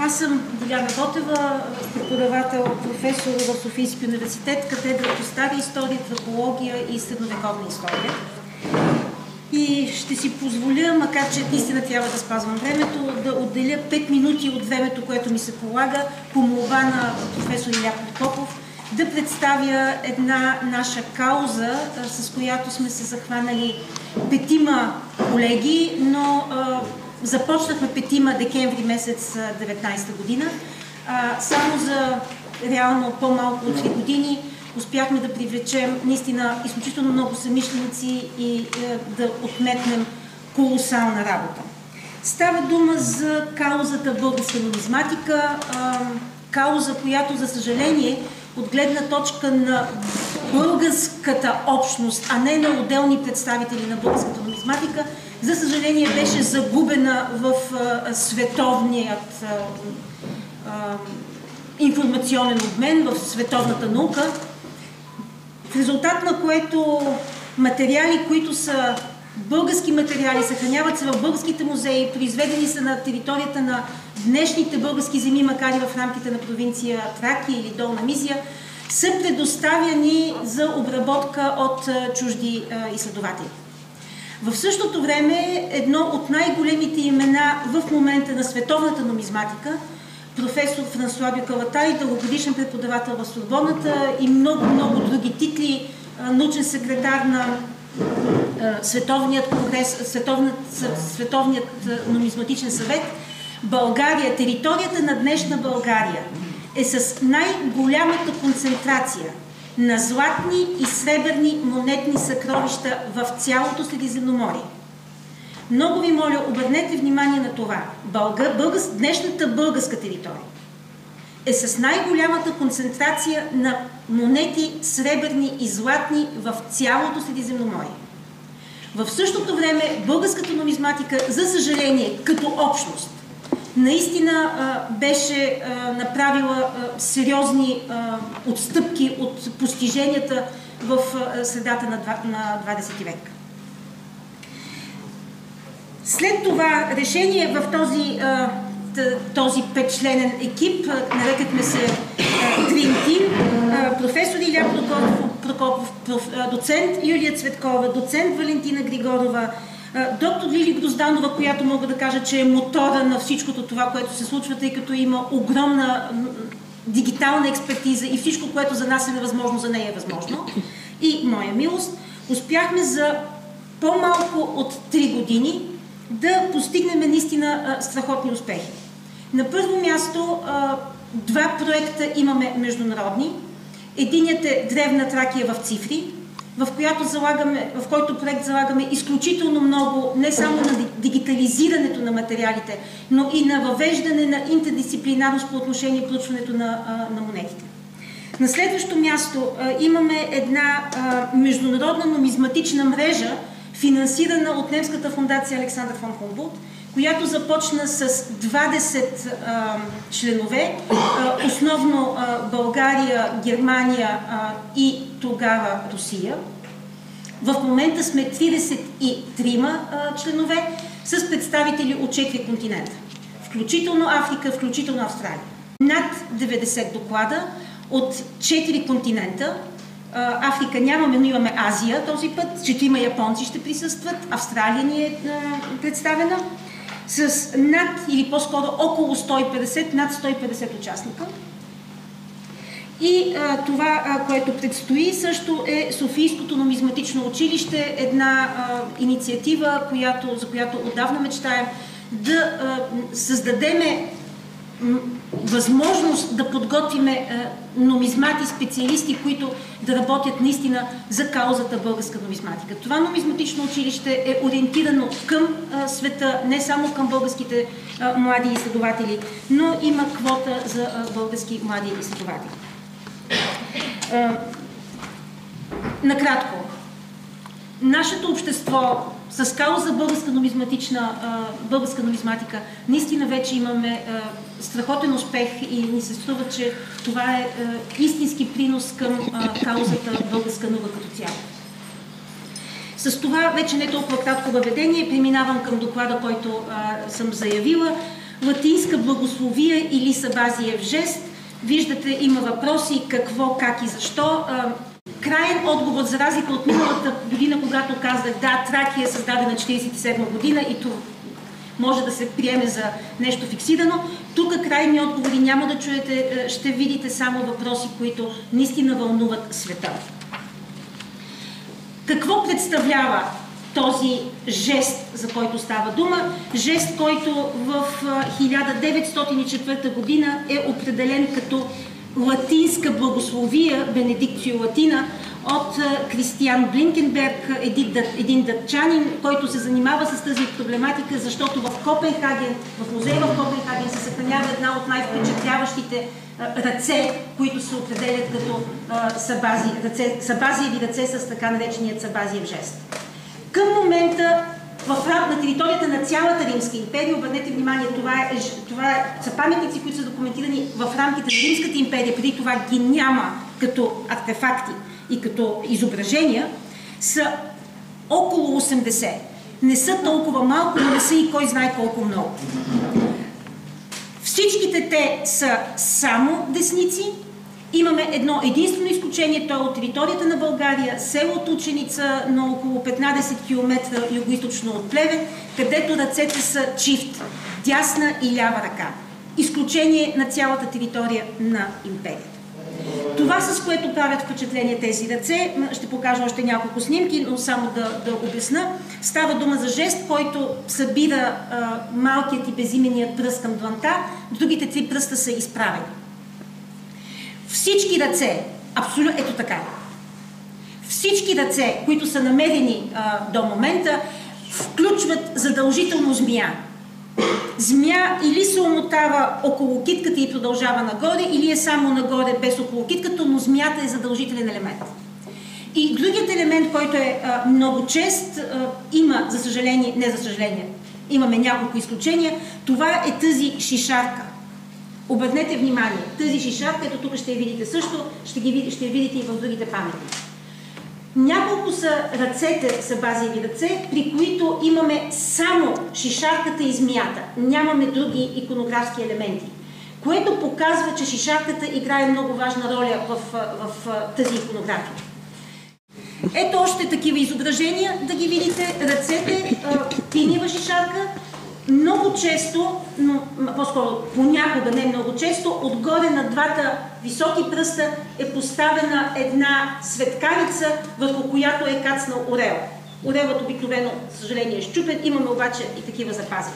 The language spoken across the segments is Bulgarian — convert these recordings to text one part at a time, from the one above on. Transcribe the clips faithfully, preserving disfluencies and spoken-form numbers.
Аз съм Диляна Ботева, преподавател, професор в Софийския университет, катедра по стари история, антропология и средновековна история. И ще си позволя, макар че наистина трябва да спазвам времето, да отделя пет минути от времето, което ми се полага, по молба на професор Иля Прокопов, да представя една наша кауза, с която сме се захванали петима колеги, но а, започнахме петима декември месец деветнайсета година. А, само за реално по-малко от три години успяхме да привлечем наистина изключително много съмишленици и е, да отметнем колосална работа. Става дума за каузата българска нумизматика, а, кауза, която, за съжаление, от гледна точка на българската общност, а не на отделни представители на българската нумизматика, за съжаление беше загубена в а, световният а, а, информационен обмен, в световната наука, в резултат на което материали, които са български материали, съхраняват се в българските музеи, произведени са на територията на днешните български земи, макар и в рамките на провинция Тракия или Долна Мизия, са предоставяни за обработка от чужди изследователи. В същото време едно от най-големите имена в момента на световната нумизматика, професор Франсуа Бюкалатай, дългогодишен преподавател в Сорбонната и много-много други титли, научен секретар на Световният конгрес, Световният, Световният нумизматичен съвет, България, територията на днешна България е с най-голямата концентрация на златни и сребърни монетни съкровища в цялото Средиземноморие. Много ви моля, обърнете внимание на това. Бълга, българ, днешната българска територия е с най-голямата концентрация на монети, сребърни и златни в цялото Средиземноморие. В същото време българската нумизматика, за съжаление, като общност, наистина а, беше а, направила а, сериозни а, отстъпки от постиженията в а, средата на, на двадесети век. След това решение в този, а, този петчленен екип, а, нарекахме се Dream Team, а, професор Иля Прокопов, Прокопов проф, а, доцент Юлия Цветкова, доцент Валентина Григорова, доктор Лили Грозданова, която мога да кажа, че е мотора на всичкото това, което се случва, тъй като има огромна дигитална експертиза и всичко, което за нас е невъзможно, за нея е възможно. И моя милост, успяхме за по-малко от три години да постигнем наистина страхотни успехи. На първо място, два проекта имаме международни. Единият е Древна Тракия в цифри, в, която залагаме, в който проект залагаме изключително много не само на дигитализирането на материалите, но и на въвеждане на интердисциплинарност по отношение проучването на, на монетите. На следващо място имаме една международна нумизматична мрежа, финансирана от немската фундация Александър фон Хумболт, която започна с двадесет а, членове, а, основно а, България, Германия а, и тогава Русия. В момента сме тридесет и три а, членове с представители от четири континента, включително Африка, включително Австралия. Над деветдесет доклада от четири континента. Африка нямаме, но имаме Азия този път, четирима японци ще присъстват, Австралия ни е а, представена, с над или по-скоро около сто и петдесет, над сто и петдесет участника. И а, това, а, което предстои също е Софийското нумизматично училище, една а, инициатива, която, за която отдавна мечтаем, да а, създадеме възможност да подготвиме е, нумизмати, специалисти, които да работят наистина за каузата българска нумизматика. Това нумизматично училище е ориентирано към е, света, не само към българските е, млади изследователи, но има квота за е, български млади изследователи. Е, накратко, нашето общество с кауза българска нумизматична, българска нумизматика, наистина вече имаме страхотен успех и ни се струва, че това е истински принос към каузата българска наука като цяло. С това вече не толкова кратко въведение, преминавам към доклада, който съм заявила. латинска благословия или Сабазиев жест. Виждате, има въпроси какво, как и защо. Краен отговор, за разлика от миналата година, когато казах, да, Тракия е създадена четиридесет и седма година и това може да се приеме за нещо фиксирано. Тук крайни отговори няма да чуете, ще видите само въпроси, които наистина вълнуват света. Какво представлява този жест, за който става дума? Жест, който в хиляда деветстотин и четвърта година е определен като латинска благословия, Бенедикцио Латина, от Кристиан Блинкенберг, един датчанин, който се занимава с тази проблематика, защото в Копенхаген, в музея в Копенхаген се съхранява една от най-впечатляващите ръце, които се определят като сабази, ръце, сабазиеви ръце с така нареченият Сабазиев жест. Към момента в на територията на цялата Римска империя, обърнете внимание, това, е, това е, са паметници, които са документирани в рамките на Римската империя, преди това ги няма като артефакти и като изображения, са около осемдесет. Не са толкова малко, но не са и кой знае колко много. Всичките те са само десници. Имаме едно единствено изключение, то е от територията на България, селото Ученица на около петнадесет километра югоизточно от Плевен, където ръцете са чифт, дясна и лява ръка. Изключение на цялата територия на империята. Това, с което правят впечатление тези ръце, ще покажа още няколко снимки, но само да, да обясна. Става дума за жест, който събира а, малкият и безименият пръст към дланта, другите три пръста са изправени. Всички ръце, абсолютно, ето така, всички ръце, които са намерени а, до момента, включват задължително змия. Змия или се омотава около китката и продължава нагоре, или е само нагоре без около китката, но змията е задължителен елемент. И другият елемент, който е а, много чест, а, има, за съжаление, не за съжаление, имаме няколко изключения, това е тази шишарка. Обърнете внимание, тази шишарка, ето тук ще я видите също, ще, ги, ще я видите и в другите паметници. Няколко са ръцете, са базови ръце, при които имаме само шишарката и змията. Нямаме други иконографски елементи, което показва, че шишарката играе много важна роля в, в, в тази иконография. Ето още такива изображения, да ги видите. Ръцете, пинива шишарка, много често, но по-скоро понякога, не много често, отгоре на двата високи пръста е поставена една светкавица, върху която е кацнал орел. Орелът обикновено, за съжаление, е щупен, имаме обаче и такива запазени.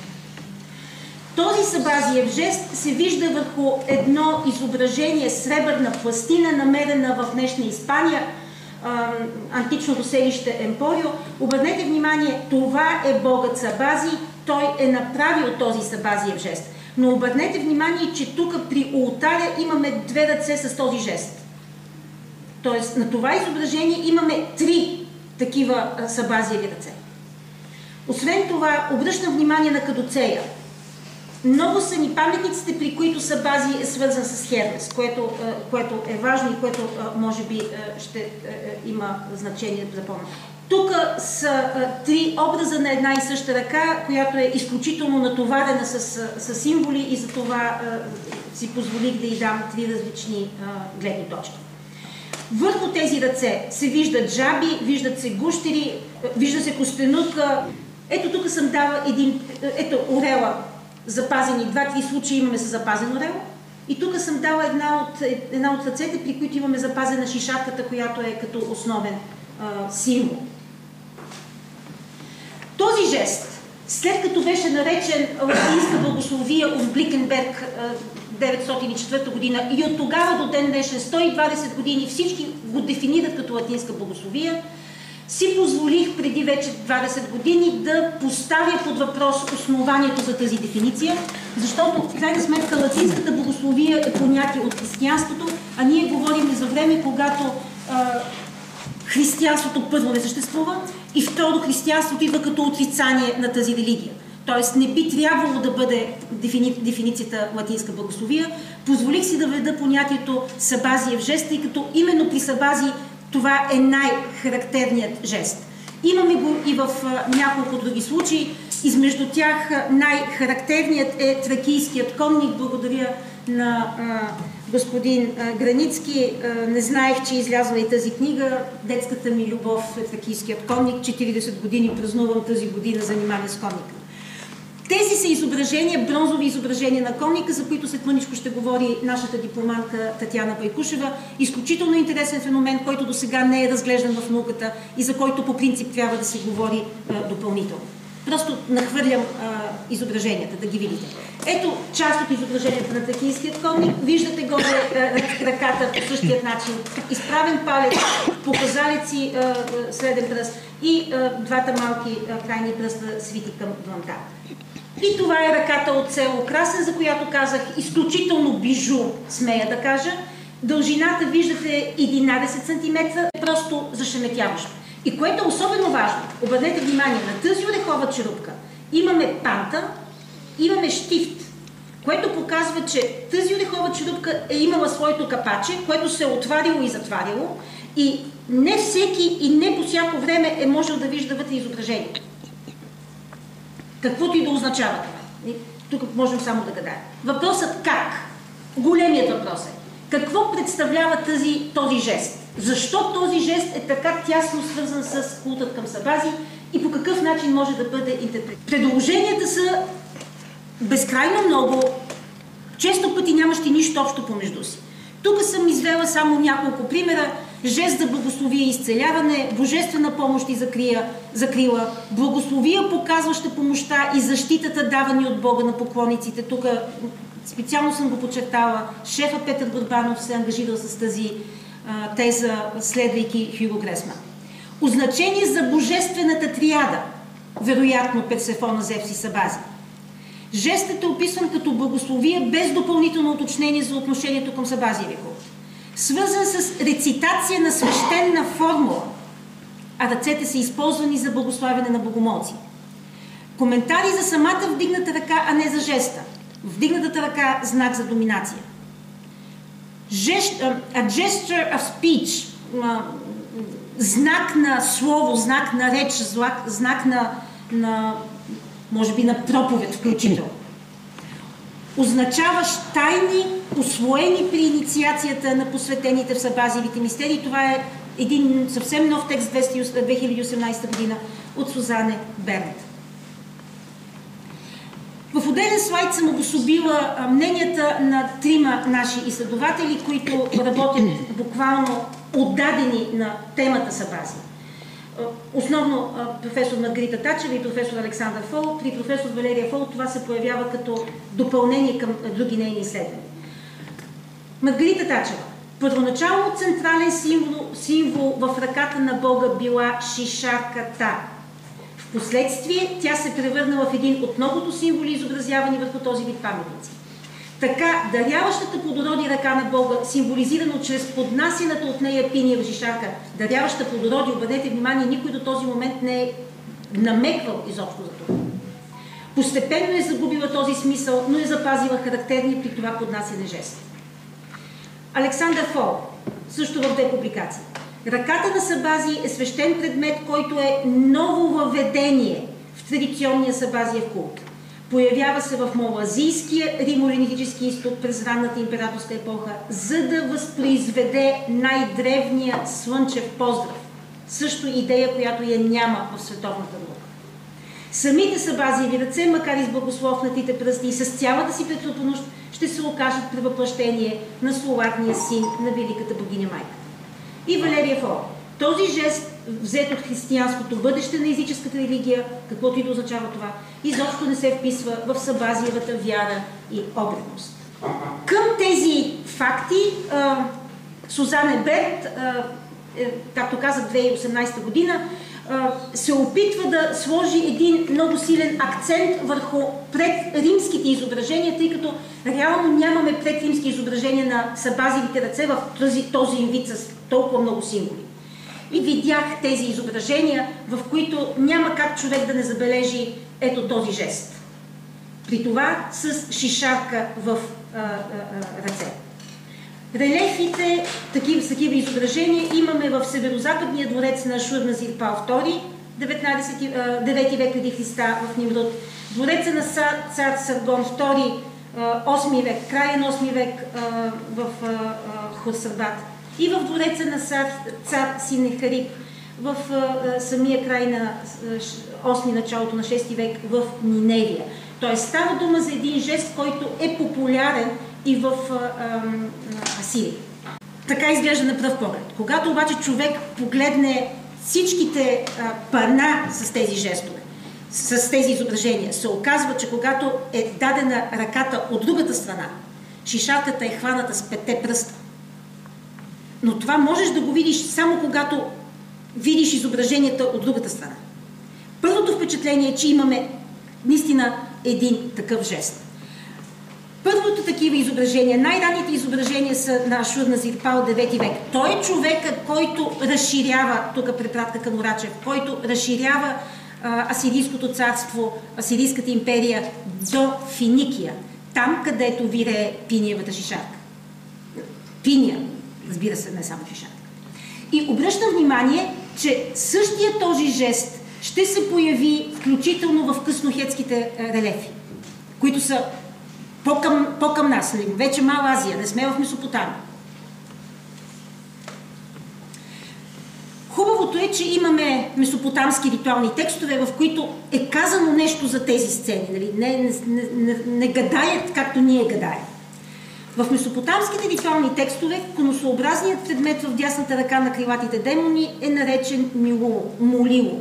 Този Сабазиев жест се вижда върху едно изображение сребърна пластина, намерена в днешна Испания, античното селище Емпорио. Обърнете внимание, това е богът Сабази, той е направил този Сабазиев жест. Но обърнете внимание, че тук при ултаря имаме две ръце с този жест. Тоест на това изображение имаме три такива Сабазиеви ръце. Освен това, обръщам внимание на Кадуцея. Много са ни паметниците, при които Сабази е свързан с Хермес, което, което е важно и което може би ще има значение да запомня. Тук са три образа на една и съща ръка, която е изключително натоварена с, с символи и за това си позволих да й дам три различни гледни точки. Върху тези ръце се виждат жаби, виждат се гущери, вижда се костенурка. Ето тук съм дала един, ето орела, запазени, два-три случаи имаме с запазен орел. И тук съм дала една от, една от ръцете, при които имаме запазена шишарката, която е като основен а, символ. Този жест, след като беше наречен латинска благословия от Блинкенберг деветстотин и четвърта година и от тогава до ден днешен сто и двадесет години всички го дефинират като латинска благословия, си позволих преди вече двадесет години да поставя под въпрос основанието за тази дефиниция, защото в крайна сметка латинската благословия е понятие от християнството, а ние говорим за време, когато а, християнството първо не съществува и второ християнството идва като отрицание на тази религия. Тоест не би трябвало да бъде дефини... дефиницията латинска благословия. Позволих си да введа понятието Сабазиев жест, тъй като именно при Сабази това е най-характерният жест. Имаме го и в а, няколко други случаи. Измежду тях най-характерният е тракийският конник. Благодаря на а, господин а, Границки. А, не знаех, че излязла и тази книга. Детската ми любов е тракийският конник. четиридесет години празнувам тази година занимание с конника. Тези са изображения, бронзови изображения на конника, за които след мъничко ще говори нашата дипломантка Татяна Байкушева. Изключително интересен феномен, който до сега не е разглеждан в науката и за който по принцип трябва да се говори а, допълнително. Просто нахвърлям а, изображенията, да ги видите. Ето част от изображението на тракийският конник. Виждате горе а, ръката по същия начин. Изправен палец, показалеци, а, среден пръст и а, двата малки а, крайни пръста свити към дланта. И това е ръката от село Красен, за която казах изключително бижу, смея да кажа. Дължината виждате единадесет сантиметра, просто зашеметяващо. И което е особено важно, обърнете внимание, на тази орехова черупка имаме панта, имаме щифт, което показва, че тази орехова черупка е имала своето капаче, което се е отварило и затварило и не всеки и не по всяко време е можел да вижда вътре изображение. Каквото и да означава това. Тук можем само да гадаем. Въпросът как? Големият въпрос е. Какво представлява тази, този жест? Защо този жест е така тясно свързан с култът към Сабази и по какъв начин може да бъде интерпретиран? Предложенията са безкрайно много, често пъти нямащи нищо общо помежду си. Тук съм извела само няколко примера. Жест за благословие и изцеляване, божествена помощ и закрия, закрила, благословия, показваща помощта и защитата, давани от Бога на поклонниците. Тук специално съм го подчертала. Шефа Петър Бурбанов се ангажирал с тази а, теза, следвайки Хюго Гресман. Означение за божествената триада, вероятно Персефона, Зевс и Сабази. Жестът е описан като благословие без допълнително уточнение за отношението към Сабазиевия култ. Свързан с рецитация на свещена формула, а ръцете са използвани за благославяне на богомолци. Коментари за самата вдигната ръка, а не за жеста. Вдигнатата ръка – знак за доминация. Gest, a gesture of speech – знак на слово, знак на реч, знак на, на може би на проповед включително. Означаваш тайни, усвоени при инициацията на посветените в Сабазиевите мистерии. Това е един съвсем нов текст, две хиляди и осемнадесета година, от Сузане Бернт. В отделен слайд съм обособила мненията на трима наши изследователи, които работят буквално отдадени на темата Сабази. Основно професор Маргарита Тачева и професор Александър Фол. При професор Валерия Фол това се появява като допълнение към други нейни изследвания. Маргарита Тачева. Първоначално централен символ, символ в ръката на Бога била шишарката. Впоследствие тя се превърна в един от многото символи, изобразявани върху този вид паметници. Така, даряващата плодороди ръка на Бога, символизирано чрез поднасената от нея пиния в шишарка, даряваща плодороди, обърнете внимание, никой до този момент не е намеквал изобщо за това. Постепенно е загубила този смисъл, но е запазила характерни при това поднасене жест. Александър Фол, също в две публикации. Ръката на Сабази е свещен предмет, който е ново въведение в традиционния Сабазиев култ. Появява се в малазийския римоленитически изток през ранната императорска епоха, за да възпроизведе най-древния слънчев поздрав. Също идея, която я няма в световната наука. Самите Сабазиеви ръце, макар и с благословнатите пръсти и с цялата си петропонощ, ще се окажат превъплъщение на словатния син на великата богиня майка. И Валерия Фол. Този жест, взет от християнското бъдеще на езическата религия, каквото и да означава това, изобщо не се вписва в Сабазиевата вяра и обредност. Към тези факти Сузане Бернт, както казах, две хиляди и осемнадесета година, се опитва да сложи един много силен акцент върху предримските изображения, тъй като реално нямаме предримски изображения на Сабазиевите ръце в този, този им вид с толкова много символи. И видях тези изображения, в които няма как човек да не забележи ето този жест. При това с шишарка в а, а, ръце. Релефите, такива, такива изображения имаме в Северозападния дворец на Ашурназир Пал втори, девети век преди Христа в Нимруд, двореца на цар Саргон втори, осми век, края на осми век в Хорсарбат, и в двореца на цар Синехарип в самия край на осми, началото на шести век в Ниневия. Тоест става дума за един жест, който е популярен и в Асирия. Така изглежда на пръв поглед. Когато обаче човек погледне всичките а, пана с тези жестове, с тези изображения, се оказва, че когато е дадена ръката от другата страна, шишарката е хваната с петте пръста. Но това можеш да го видиш само когато видиш изображенията от другата страна. Първото впечатление е, че имаме наистина един такъв жест. Първото такива изображения, най-ранните изображения са на Ашурназирпал, девети век. Той е човека, който разширява, тук препратка към Орачев, който разширява а, Асирийското царство, Асирийската империя до Финикия, там където вирее пиниевата шишарка. Пиния, разбира се, не само шишарка. И обръщам внимание, че същия този жест ще се появи включително в къснохетските релефи, които са по-към, по-към нас, вече Мала Азия, не сме в Месопотамия. Хубавото е, че имаме месопотамски ритуални текстове, в които е казано нещо за тези сцени. Нали? Не, не, не, не гадаят, както ние гадаем. В месопотамските ритуални текстове конусообразният предмет в дясната ръка на крилатите демони е наречен молило.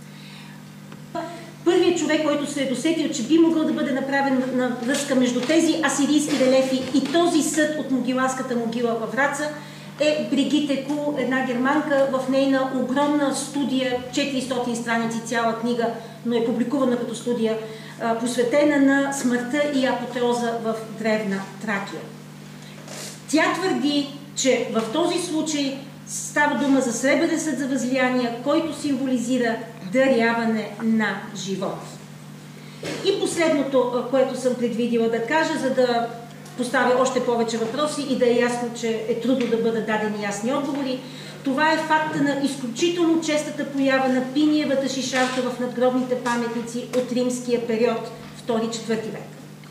Първият човек, който се е досетил, че би могъл да бъде направен на връзка между тези асирийски релефи и този съд от Могиланската могила във Враца, е Бригите Кул, една германка, в нейна огромна студия, четиристотин страници, цяла книга, но е публикувана като студия, посветена на смъртта и апотеоза в древна Тракия. Тя твърди, че в този случай става дума за сребърен съд за възлияния, който символизира даряване на живот. И последното, което съм предвидила да кажа, за да поставя още повече въпроси и да е ясно, че е трудно да бъдат дадени ясни отговори, това е факта на изключително честата поява на пиниевата шишарка в надгробните паметници от римския период, втори-четвърти век.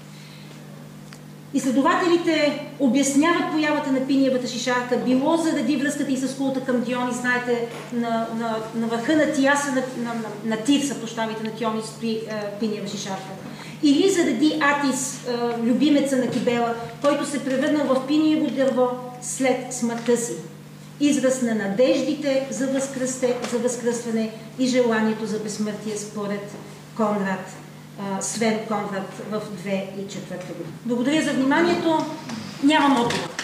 Изследователите обясняват появата на пиниевата шишарка, било заради връзката и с култа към Дионис, знаете, на, на, на върха на Тиаса, на, на, на, на Тирса, прощавайте, на Тионис стои е, пиниева шишарка. Или заради Атис, е, любимеца на Кибела, който се превърнал в пиниево дърво след смъртта си. Израз на надеждите за, за възкръстване и желанието за безсмъртие според Конрад, Свен Конрад в две хиляди и четвърта година. Благодаря за вниманието. Нямам отговор.